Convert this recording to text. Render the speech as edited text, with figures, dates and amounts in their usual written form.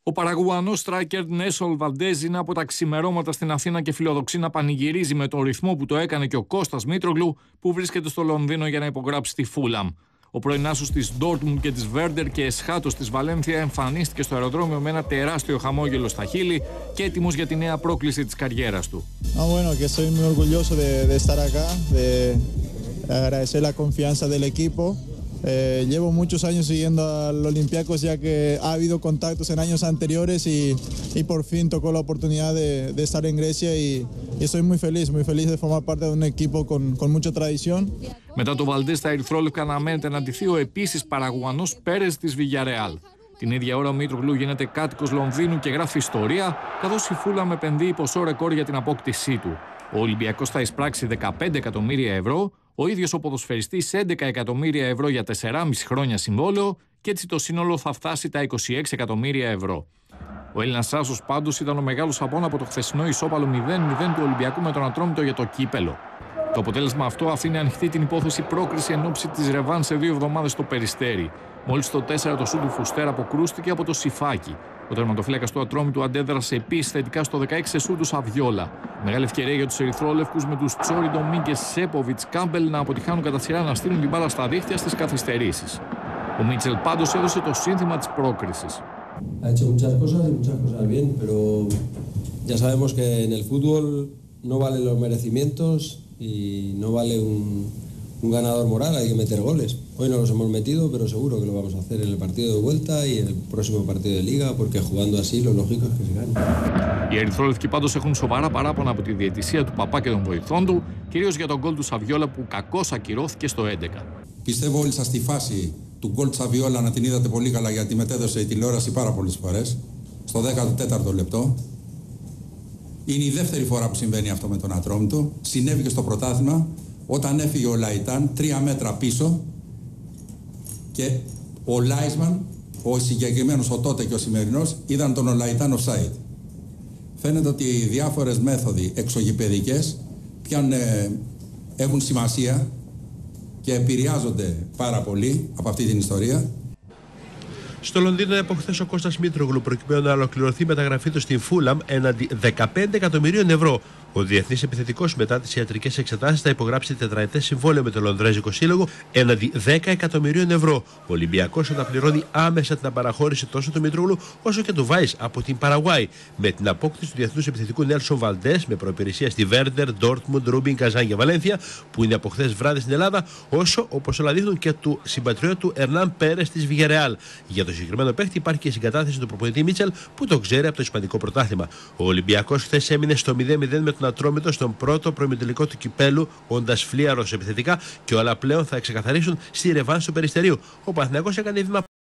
Ο Παραγουανός στράικερ Νέσολ Βαλντέζ είναι από τα ξημερώματα στην Αθήνα και φιλοδοξεί να πανηγυρίζει με τον ρυθμό που το έκανε και ο Κώστας Μήτρογλου, που βρίσκεται στο Λονδίνο για να υπογράψει τη Φούλαμ. Ο πρώην άσος της Ντόρτμουντ και της Βέρντερ και εσχάτος της Βαλένθια εμφανίστηκε στο αεροδρόμιο με ένα τεράστιο χαμόγελο στα χείλη και έτοιμος για τη νέα πρόκληση της καριέρας του. Bueno, que estoy muy orgulloso de estar acá, de agradecer la confianza del equipo. Llevo muchos años siguiendo al Olympiacos, ya que ha habido contactos en años anteriores y por fin tocó la oportunidad de estar en Grecia y estoy muy feliz de formar parte de un equipo con mucha tradición. Μετά το Βαλντές στα ερυθρόλευκα αναμένεται να ντυθεί ο επίσης Παραγουανός Πέρες της Villarreal. Την ίδια ώρα ο Μήτρογλου γίνεται κάτοικος Λονδίνου και γράφει ιστορία, καθώς η Φούλαμ επενδύει ποσό ρεκόρ για την απόκτησή του. Ο Ολυμπιακός θα εισπράξει 15 εκατομμύρια ευρώ, ο ίδιος ο ποδοσφαιριστής 11 εκατομμύρια ευρώ για 4,5 χρόνια συμβόλαιο και έτσι το σύνολο θα φτάσει τα 26 εκατομμύρια ευρώ. Ο Έλληνας άσος πάντως ήταν ο μεγάλος απόν από το χθεσινό ισόπαλο 0-0 του Ολυμπιακού με τον Ατρόμητο για το κύπελο. Το αποτέλεσμα αυτό αφήνει ανοιχτή την υπόθεση πρόκριση εν ώψη της ρεβάν σε 2 εβδομάδες στο Περιστέρι. Μόλις το 4 το σου του Φουστέρα αποκρούστηκε από το Σιφάκι. Ο τερματοφύλακας του Ατρόμητου αντέδρασε επίσης θετικά στο 16 σου του Σαβιόλα. Μεγάλη ευκαιρία για τους ερυθρόλευκους με τους Τσόρι, Ντομίνγκες, Σέποβιτς, Κάμπελ να αποτυχάνουν κατά σειρά να στείλουν την μπάλα στα δίχτυα στις καθυστερήσεις. Ο Μίτσελ πάντως έδωσε το σύνθημα της πρόκρισης. Ha hecho muchas cosas bien, pero ya sabemos que en el fútbol no valen los merecimientos y no vale un ganador moral, hay que meter goles. Hoy no los hemos metido, pero seguro que lo vamos a hacer en el partido de vuelta y en el próximo partido de liga, porque jugando así lo lógico es que se gane. Οι ερυθρόλευκοι πάντως έχουν σοβαρά παράπονα από τη διαιτησία του Παπά και των βοηθών του, κυρίως για τον γκολ του Σαβιόλα που κακώς ακυρώθηκε στο 11. Πιστεύω όλοι σας τη φάση του γκολ του Σαβιόλα να την είδατε πολύ καλά, γιατί μετέδωσε η τηλεόραση πάρα πολλές φορές, στο 14ο λεπτό. Είναι η δεύτερη φορά που συμβαίνει αυτό με τον Ατρόμητο. Συνέβη και στο πρωτάθλημα, όταν έφυγε ο Λαϊτάν 3 μέτρα πίσω και ο Λάισμαν, ο συγκεκριμένος ο τότε και ο σημερινός, είδαν τον Λαϊτάν offside. Φαίνεται ότι οι διάφορες μέθοδοι εξωγηπαιδικές έχουν σημασία και επηρεάζονται πάρα πολύ από αυτή την ιστορία. Στο Λονδίνο από χθες ο Κώστας Μήτρογλου προκειμένου να ολοκληρωθεί η μεταγραφή του στην Φούλαμ έναντι 15 εκατομμυρίων ευρώ. Ο διεθνής επιθετικός μετά τις ιατρικές εξετάσεις θα υπογράψει τετραετές συμβόλαιο με το Λονδρέζικο Σύλλογο έναντι 10 εκατομμυρίων ευρώ. Ο Ολυμπιακός αναπληρώνει άμεσα την απαραχώρηση τόσο του Μήτρογλου όσο και του Βάις από την Παραγουάη. Με την απόκτηση του διεθνούς επιθετικού Νέλσον Βαλντές με προϋπηρεσία στη Βέρντερ, Ντόρτμουντ, Ρούμπιν, Καζάν και Βαλένθια, που είναι από χθες βράδυ στην Ελλάδα, όσο όπως όλα δείχνουν και του συμπατριώτου Ερνάν Πέρες της Villarreal. Για το συγκεκριμένο παίχτη υπάρχει και συγκατάθεση του προπονητή Μίτσελ που το ξέρει από το Ισπανικό πρωτάθλημα. Ο Ολυμπιακός χθες έμεινε στο 0-0 με τον Ατρόμητο στον πρώτο προημιτελικό του κυπέλου, όντας φλίαρος επιθετικά, και όλα πλέον θα ξεκαθαρίσουν στη ρεβάν του Περιστερίου. Ο Παναθηναϊκός έκανε βήμα